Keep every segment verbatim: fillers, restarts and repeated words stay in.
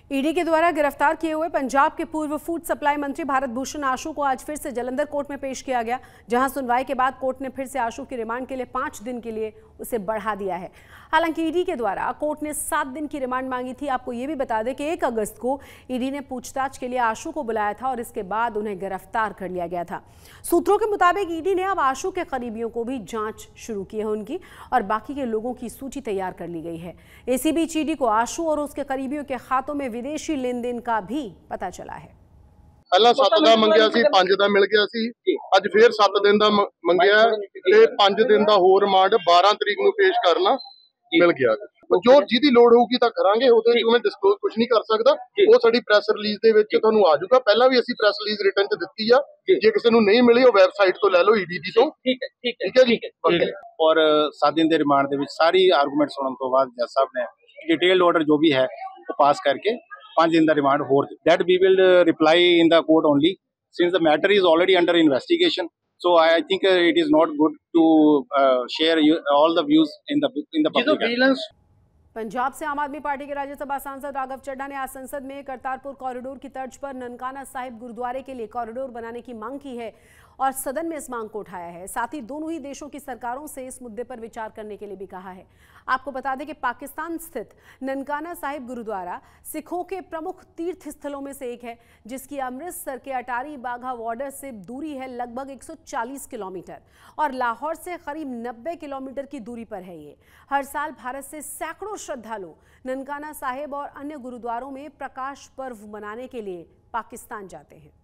ED के द्वारा गिरफ्तार किए हुए पंजाब के पूर्व फूड सप्लाई मंत्री भारत भूषण आशू को आज फिर से जालंधर कोर्ट में पेश किया गया, जहां सुनवाई के बाद कोर्ट ने फिर से आशू की रिमांड के लिए पांच दिन के लिए उसे बढ़ा दिया है। हालांकि ईडी के द्वारा कोर्ट ने सात दिन की रिमांड मांगी थी। आपको ये भी बता दें कि एक अगस्त को ईडी ने पूछताछ के लिए आशू को बुलाया था और इसके बाद उन्हें गिरफ्तार कर लिया गया था। सूत्रों के मुताबिक ईडी ने अब आशू के करीबियों को भी जांच शुरू की है उनकी और बाकी के लोगों की सूची तैयार कर ली गई है। इसी बीच ईडी को आशू और उसके करीबियों के खातों में विदेशी लेन देन का भी पता चला है। पहला सत्त दा मंगिया सी, पांच दा मिल गया सी। अज फिर सत्त दिन दा मंगिया ते पांच दिन दा होर रिमांड बारह तरीक नूं पेश करना मिल गया। जो जिहदी लोड़ होगी तां करांगे, ओहदे विच मैं डिस्कलोज कुछ नहीं कर सकदा। वो साडी प्रैस रिलीज दे विच तुहानूं आ जाऊगा। पहला भी असीं प्रैस रिलीज रिटन च दित्ती आ, जे किसी नूं नहीं मिली वो वैबसाइट तो लै लो ईडी दी तो। ठीक है ठीक है ठीक है। और सात दिन दे रिमांड दे विच सारी आर्गूमेंट सुनन तो बाद जज साहब ने डिटेल्ड ऑर्डर जो भी है वो पास करके पांच दिन दा रिमांड होर that we will reply in the court only since the matter is already under investigation. So I think uh, it is not good to uh, share you, all the views in the in the public. Punjab से आम आदमी party के राज्यसभा सांसद राघव चड्ढा ने आज संसद में Kartarpur corridor की तर्ज पर ननकाना साहिब गुरुद्वारे के लिए कॉरिडोर बनाने की मांग की है और सदन में इस मांग को उठाया है। साथ ही दोनों ही देशों की सरकारों से इस मुद्दे पर विचार करने के लिए भी कहा है। आपको बता दें कि पाकिस्तान स्थित ननकाना साहिब गुरुद्वारा सिखों के प्रमुख तीर्थ स्थलों में से एक है, जिसकी अमृतसर के अटारी बाघा बॉर्डर से दूरी है लगभग एक सौ चालीस किलोमीटर और लाहौर से करीब नब्बे किलोमीटर की दूरी पर है। ये हर साल भारत से सैकड़ों श्रद्धालु ननकाना साहिब और अन्य गुरुद्वारों में प्रकाश पर्व मनाने के लिए पाकिस्तान जाते हैं।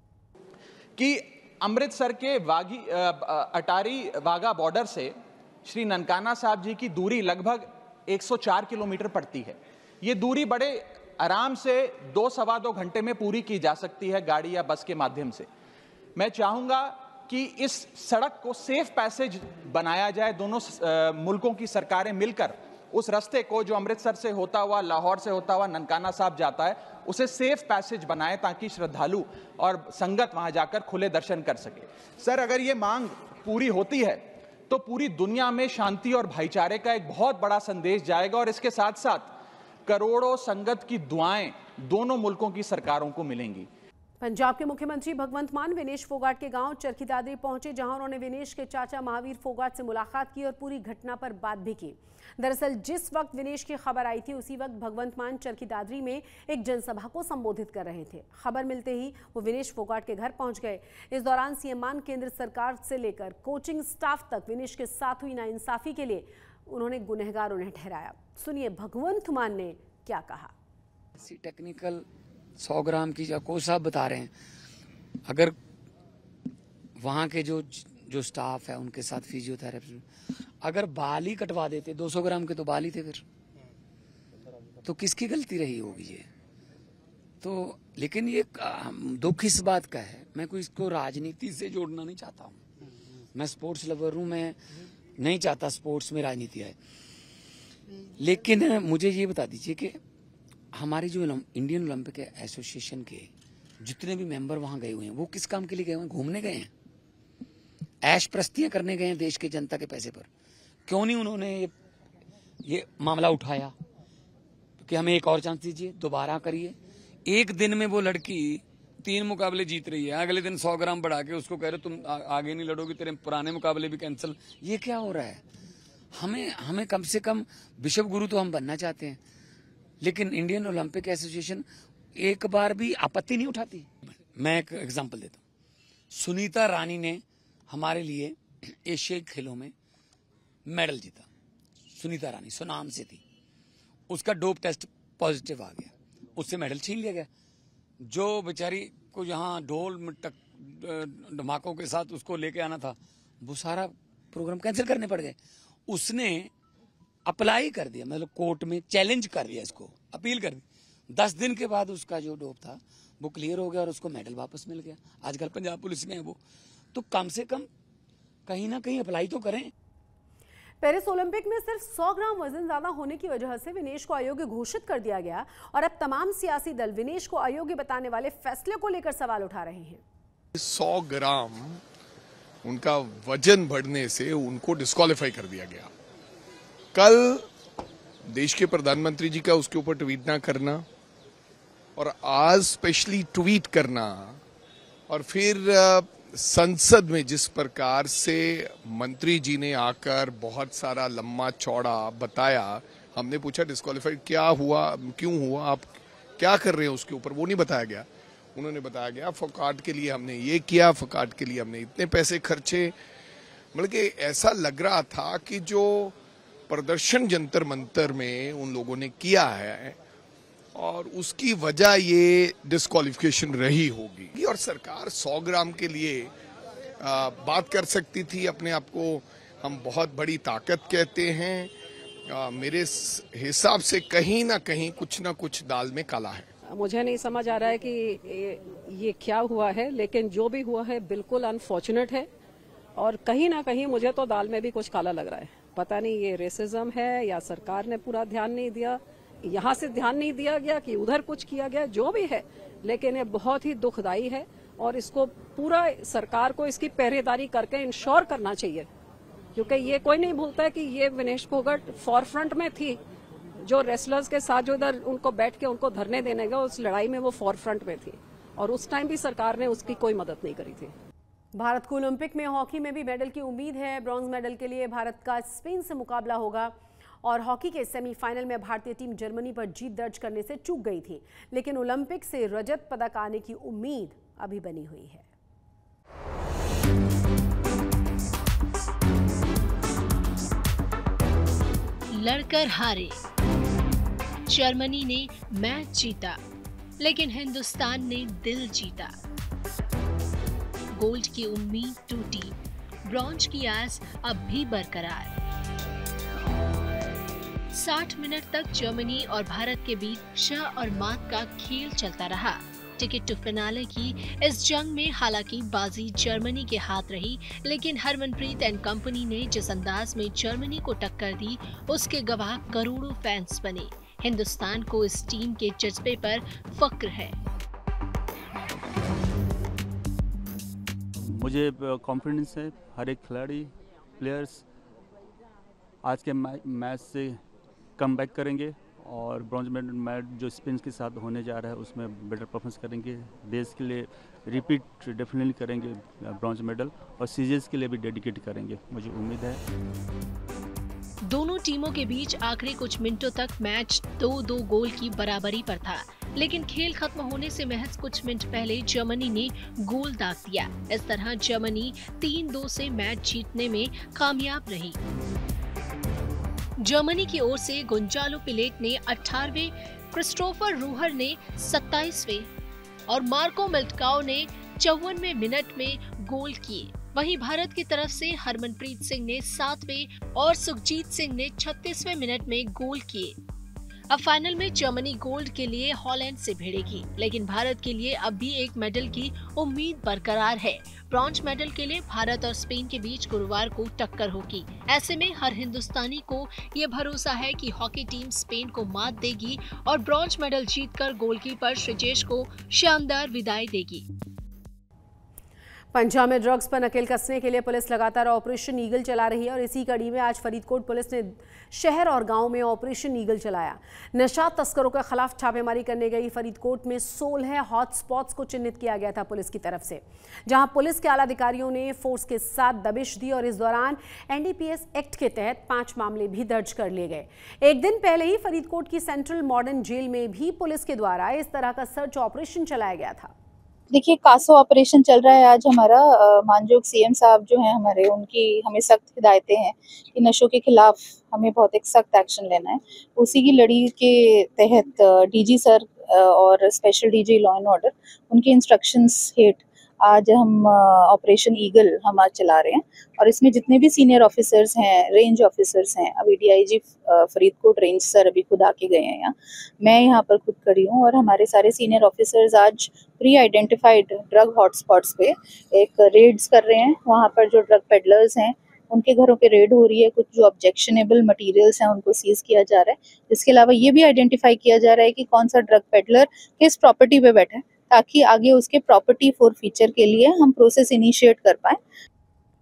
कि अमृतसर के वागी अटारी वाघा बॉर्डर से श्री ननकाना साहब जी की दूरी लगभग एक सौ चार किलोमीटर पड़ती है। ये दूरी बड़े आराम से दो सवा दो घंटे में पूरी की जा सकती है गाड़ी या बस के माध्यम से। मैं चाहूंगा कि इस सड़क को सेफ पैसेज बनाया जाए। दोनों मुल्कों की सरकारें मिलकर उस रास्ते को जो अमृतसर से होता हुआ लाहौर से होता हुआ ननकाना साहब जाता है उसे सेफ पैसेज बनाए ताकि श्रद्धालु और संगत वहां जाकर खुले दर्शन कर सके। सर, अगर ये मांग पूरी होती है तो पूरी दुनिया में शांति और भाईचारे का एक बहुत बड़ा संदेश जाएगा और इसके साथ साथ करोड़ों संगत की दुआएं दोनों मुल्कों की सरकारों को मिलेंगी। पंजाब के मुख्यमंत्री भगवंत मान विनेश फोगाट के गांव चरखी दादरी पहुंचे, जहां उन्होंने विनेश के चाचा महावीर फोगाट से मुलाकात की और पूरी घटना पर बात भी की। दरअसल जिस वक्त विनेश की खबर आई थी उसी वक्त भगवंत मान चरखी दादरी में एक जनसभा को संबोधित कर रहे थे। खबर मिलते ही वो विनेश फोगाट के घर पहुंच गए। इस दौरान सीएम मान केंद्र सरकार से लेकर कोचिंग स्टाफ तक विनेश के साथ हुई नाइंसाफी के लिए उन्होंने गुनहगार उन्हें ठहराया। सुनिए भगवंत मान ने क्या कहा। टेक्निकल सौ ग्राम की कोच साहब बता रहे हैं, अगर वहाँ के जो जो स्टाफ है उनके साथ फिजियोथेरेपी अगर बाल ही कटवा देते, दो सौ ग्राम के तो बाल ही थे, फिर तो किसकी गलती रही होगी ये तो। लेकिन ये दुख इस बात का है, मैं कोई इसको राजनीति से जोड़ना नहीं चाहता हूँ। मैं स्पोर्ट्स लवर हूँ, मैं नहीं चाहता स्पोर्ट्स में राजनीति आए। लेकिन मुझे ये बता दीजिए कि हमारी जो इंडियन ओलंपिक एसोसिएशन के जितने भी मेंबर वहां गए हुए हैं वो किस काम के लिए गए हुए हैं? घूमने गए हैं, ऐश प्रस्तियां करने गए हैं देश के जनता के पैसे पर। क्यों नहीं उन्होंने ये, ये मामला उठाया कि हमें एक और चांस दीजिए, दोबारा करिए। एक दिन में वो लड़की तीन मुकाबले जीत रही है, अगले दिन सौ ग्राम बढ़ा के उसको कह रहे तुम आ, आगे नहीं लड़ोगी, तेरे पुराने मुकाबले भी कैंसिल। ये क्या हो रहा है? हमें हमें कम से कम विश्व गुरु तो हम बनना चाहते हैं, लेकिन इंडियन ओलंपिक एसोसिएशन एक बार भी आपत्ति नहीं उठाती। मैं एक एग्जांपल देता हूँ। सुनीता रानी ने हमारे लिए एशियाई खेलों में मेडल जीता। सुनीता रानी सुनाम से थी, उसका डोप टेस्ट पॉजिटिव आ गया, उससे मेडल छीन लिया गया। जो बेचारी को यहाँ ढोल धमाकों के साथ उसको लेके आना था, वो सारा प्रोग्राम कैंसिल करने पड़ गए। उसने अप्लाई कर दिया, मतलब कोर्ट में चैलेंज कर दिया, इसको अपील कर दी। दस दिन के बाद उसका जो डोप था वो क्लियर हो गया और उसको मेडल वापस मिल गया। आजकल पंजाब पुलिस में है वो। तो कम से कम कहीं ना कहीं अप्लाई तो करें। पेरिस ओलंपिक में सिर्फ सौ ग्राम वजन ज्यादा होने की वजह से विनेश को अयोग्य घोषित कर दिया गया और अब तमाम सियासी दल विनेश को अयोग्य बताने वाले फैसले को लेकर सवाल उठा रहे हैं। सौ ग्राम उनका वजन बढ़ने से उनको डिस्क्वालीफाई कर दिया गया। कल देश के प्रधानमंत्री जी का उसके ऊपर ट्वीट ना करना और आज स्पेशली ट्वीट करना और फिर संसद में जिस प्रकार से मंत्री जी ने आकर बहुत सारा लम्बा चौड़ा बताया, हमने पूछा डिस्क्वालीफाइड क्या हुआ, क्यों हुआ, आप क्या कर रहे हैं उसके ऊपर, वो नहीं बताया गया। उन्होंने बताया गया फकाट के लिए हमने ये किया, फकाट के लिए हमने इतने पैसे खर्चे। मतलब कि ऐसा लग रहा था कि जो प्रदर्शन जंतर मंतर में उन लोगों ने किया है और उसकी वजह ये डिस्क्वालिफिकेशन रही होगी। और सरकार सौ ग्राम के लिए आ, बात कर सकती थी, अपने आप को हम बहुत बड़ी ताकत कहते हैं। आ, मेरे हिसाब से कहीं ना कहीं कुछ ना कुछ दाल में काला है। मुझे नहीं समझ आ रहा है कि ये, ये क्या हुआ है, लेकिन जो भी हुआ है बिल्कुल अनफॉर्चुनेट है और कहीं ना कहीं मुझे तो दाल में भी कुछ काला लग रहा है। पता नहीं ये रेसिज्म है या सरकार ने पूरा ध्यान नहीं दिया, यहाँ से ध्यान नहीं दिया गया कि उधर कुछ किया गया, जो भी है, लेकिन ये बहुत ही दुखदाई है और इसको पूरा सरकार को इसकी पहरेदारी करके इंश्योर करना चाहिए, क्योंकि ये कोई नहीं भूलता है कि ये विनेश फोगाट फॉरफ्रंट में थी। जो रेसलर्स के साथ जो इधर उनको बैठ के उनको धरने देने गए, उस लड़ाई में वो फॉरफ्रंट में थी और उस टाइम भी सरकार ने उसकी कोई मदद नहीं करी थी। भारत को ओलंपिक में हॉकी में भी मेडल की उम्मीद है। ब्रॉन्ज मेडल के लिए भारत का स्पेन से मुकाबला होगा और हॉकी के सेमीफाइनल में भारतीय टीम जर्मनी पर जीत दर्ज करने से चूक गई थी, लेकिन ओलंपिक से रजत पदक आने की उम्मीद अभी बनी हुई है। लड़कर हारे, जर्मनी ने मैच जीता, लेकिन हिंदुस्तान ने दिल जीता। गोल्ड की उम्मीद टूटी, ब्रॉन्ज की आस अब भी बरकरार। साठ मिनट तक जर्मनी और भारत के बीच शाह और मात का खेल चलता रहा। टिकट टू फिनाले की इस जंग में हालांकि बाजी जर्मनी के हाथ रही, लेकिन हरमनप्रीत एंड कंपनी ने जिस अंदाज में जर्मनी को टक्कर दी, उसके गवाह करोड़ों फैंस बने। हिंदुस्तान को इस टीम के जज्बे पर फक्र है। मुझे कॉन्फिडेंस है, हर एक खिलाड़ी, प्लेयर्स आज के मैच से कम बैक करेंगे और ब्रॉन्ज मेडल मैच जो स्पेन के साथ होने जा रहा है उसमें बेटर परफॉर्मेंस करेंगे। देश के लिए रिपीट डेफिनेटली करेंगे ब्रॉन्ज मेडल और सीरीज के लिए भी डेडिकेट करेंगे, मुझे उम्मीद है। दोनों टीमों के बीच आखिरी कुछ मिनटों तक मैच दो दो गोल की बराबरी पर था, लेकिन खेल खत्म होने से महज कुछ मिनट पहले जर्मनी ने गोल दाग दिया। इस तरह जर्मनी तीन दो से मैच जीतने में कामयाब रही। जर्मनी की ओर से गोंजालो पिलेट ने अठारहवें, क्रिस्टोफर रूहर ने सत्ताईसवें और मार्को मिल्टकाओ ने चौवनवें मिनट में गोल किए। वहीं भारत की तरफ से हरमनप्रीत सिंह ने सातवें और सुखजीत सिंह ने छत्तीसवें मिनट में गोल किए। अब फाइनल में जर्मनी गोल्ड के लिए हॉलैंड से भिड़ेगी, लेकिन भारत के लिए अब भी एक मेडल की उम्मीद बरकरार है। ब्रॉन्ज मेडल के लिए भारत और स्पेन के बीच गुरुवार को टक्कर होगी। ऐसे में हर हिंदुस्तानी को ये भरोसा है कि हॉकी टीम स्पेन को मात देगी और ब्रॉन्ज मेडल जीतकर गोलकीपर श्रीजेश को शानदार विदाई देगी। पंजाब में ड्रग्स पर नकेल कसने के लिए पुलिस लगातार ऑपरेशन ईगल चला रही है और इसी कड़ी में आज फरीदकोट पुलिस ने शहर और गांव में ऑपरेशन ईगल चलाया। नशा तस्करों के खिलाफ छापेमारी करने गई फरीदकोट में सोलह हॉटस्पॉट्स को चिन्हित किया गया था पुलिस की तरफ से, जहां पुलिस के आला अधिकारियों ने फोर्स के साथ दबिश दी और इस दौरान एनडीपीएस एक्ट के तहत पांच मामले भी दर्ज कर लिए गए। एक दिन पहले ही फरीदकोट की सेंट्रल मॉडर्न जेल में भी पुलिस के द्वारा इस तरह का सर्च ऑपरेशन चलाया गया था। देखिए, कासो ऑपरेशन चल रहा है आज हमारा। मानजोग सीएम साहब जो हैं हमारे, उनकी हमें सख्त हिदायतें हैं कि नशों के खिलाफ हमें बहुत एक सख्त एक्शन लेना है। उसी की लड़ी के तहत डीजी सर और special DG law and order, उनके इंस्ट्रक्शंस हेठ आज हम ऑपरेशन ईगल हम आज चला रहे हैं और इसमें जितने भी सीनियर ऑफिसर्स हैं, रेंज ऑफिसर्स हैं, अभी डीआईजी फरीदकोट रेंज सर अभी खुद आके गए हैं यहाँ, मैं यहाँ पर खुद खड़ी हूँ और हमारे सारे सीनियर ऑफिसर्स आज प्री आइडेंटिफाइड ड्रग हॉटस्पॉट्स पे एक रेड्स कर रहे हैं। वहाँ पर जो ड्रग पेडलर्स हैं उनके घरों पे रेड हो रही है, कुछ जो ऑब्जेक्शनेबल मटेरियल्स हैं उनको सीज किया जा रहा है। इसके अलावा ये भी आइडेंटिफाई किया जा रहा है कि कौन सा ड्रग पेडलर किस प्रॉपर्टी पे बैठा है, ताकि आगे उसके प्रॉपर्टी फॉर फीचर के लिए हम प्रोसेस इनिशिएट कर पाए।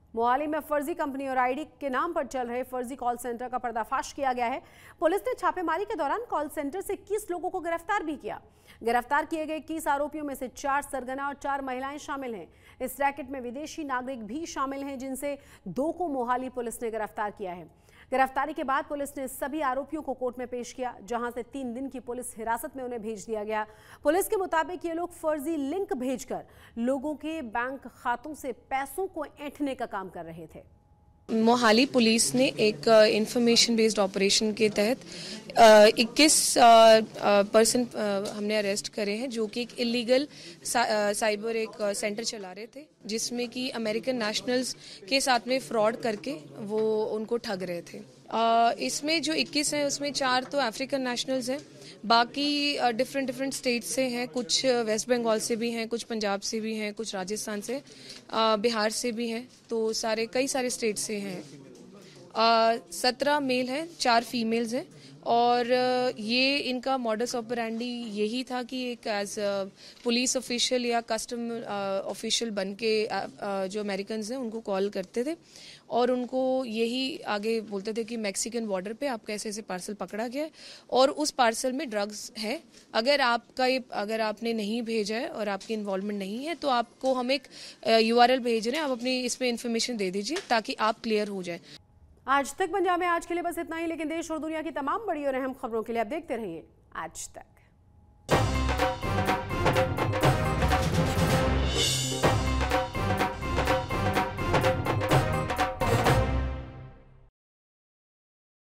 मोहाली में फर्जी कंपनी और आईडी के नाम पर चल रहे फर्जी कॉल सेंटर का पर्दाफाश किया गया है। पुलिस ने छापेमारी के दौरान कॉल सेंटर से इक्कीस लोगों को गिरफ्तार भी किया। गिरफ्तार किए गए इक्कीस आरोपियों में से चार सरगना और चार महिलाएं शामिल हैं। इस रैकेट में विदेशी नागरिक भी शामिल हैं, जिनसे दो को मोहाली पुलिस ने गिरफ्तार किया है। गिरफ्तारी के बाद पुलिस ने सभी आरोपियों को कोर्ट में पेश किया, जहां से तीन दिन की पुलिस हिरासत में उन्हें भेज दिया गया। पुलिस के मुताबिक ये लोग फर्जी लिंक भेजकर लोगों के बैंक खातों से पैसों को ऐंठने का काम कर रहे थे। मोहाली पुलिस ने एक इंफॉर्मेशन बेस्ड ऑपरेशन के तहत इक्कीस पर्सन हमने अरेस्ट करे हैं, जो कि एक इलीगल साइबर एक सेंटर चला रहे थे, जिसमें कि अमेरिकन नेशनल्स के साथ में फ्रॉड करके वो उनको ठग रहे थे। Uh, इसमें जो इक्कीस हैं उसमें चार तो अफ्रीकन नेशनल्स हैं, बाकी डिफरेंट डिफरेंट स्टेट से हैं, कुछ वेस्ट बंगाल से भी हैं, कुछ पंजाब से भी हैं, कुछ राजस्थान से, uh, बिहार से भी हैं, तो सारे कई सारे स्टेट से हैं। सत्रह मेल हैं, चार फीमेल्स हैं, और ये इनका मॉडस ऑपरेंडी यही था कि एक एज पुलिस ऑफिशियल या कस्टम ऑफिशियल बन के जो अमेरिकन हैं उनको कॉल करते थे और उनको यही आगे बोलते थे कि मैक्सिकन बॉर्डर पे आपका ऐसे ऐसे पार्सल पकड़ा गया है और उस पार्सल में ड्रग्स है, अगर आपका ये अगर आपने नहीं भेजा है और आपकी इन्वॉल्वमेंट नहीं है तो आपको हम एक यूआरएल भेज रहे हैं, आप अपनी इसमें इन्फॉर्मेशन दे दीजिए ताकि आप क्लियर हो जाए। आज तक पंजाब में आज के लिए बस इतना ही, लेकिन देश और दुनिया की तमाम बड़ी और अहम खबरों के लिए आप देखते रहिए आज तक।